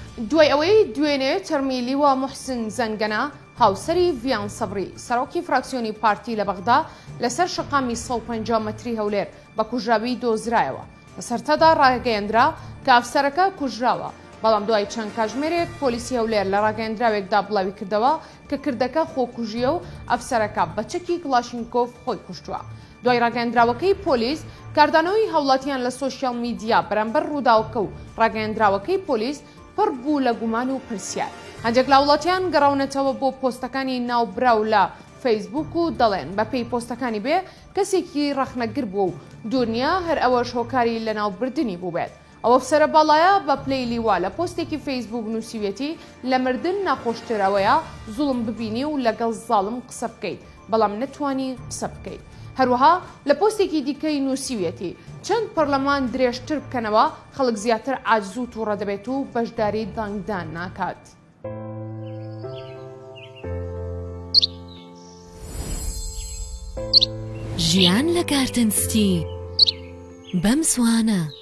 دوای ئەوەی دوێنێ تەرمیلیوە محسن زەنگەنە هاوسەری ڤیان سەبری سەرۆکی فراکسیۆنی پارتی لە بەغدا لەسەر شقامی 150 مەتری هەولێر بە کوژراوی دۆزرایەوە. لە سەرەتادا ڕاگەیەندرا کە ئەفسەرەکە کوژراوە، بەڵام دوای چەند کاتژمێرێک پۆلیسی هەولێر لە ڕاگەیەندراوێکدا بڵاوی کردەوە کە کردەکە خۆکوژیە و ئەفسەرەکە بە چەکی کلاشینکۆف خۆی کوشتووە. دوای ڕاگەیەندراوەکەی پۆلیس کاردانەوەی هاوڵاتیان لە سۆشیال میدیا بەرامبەر ڕووداوەکە و ڕاگەیەندراوەکەی پۆلیس پڕ بوو لە گومان و پرسیار. هەندێک لە وڵاتیان گەڕاونەتەوە بۆ پۆستەکانی ناوبراو لە فەیسبووک و دەڵێن بەپێی پۆستەکانی بێ کەسێکی ڕەخنەگر بووە و دوورنیە هەر ئەوەش هۆکاری لە ناوبردننی بوو بێت. ئەوە فسەرە باڵایە بە پلەی لیوا لە پۆستێکی فەیسبووک نووسیوێتی لە مردن ناخۆشترەوەیە زوڵم ببینی و لەگەڵ زاڵم قسە بکەیت بەڵام نەتوانی قسە بکەیت. هەروەها لە پۆستێکی دیکەی نووسیوێتی چەند پەرلەمان درێژتر بکەنەوە خەڵک زیاتر عاجز و تووڕە دەبێت و بەشداری دەنگدان ناکات. ژیان لە گاردن ستی بەم زوانە.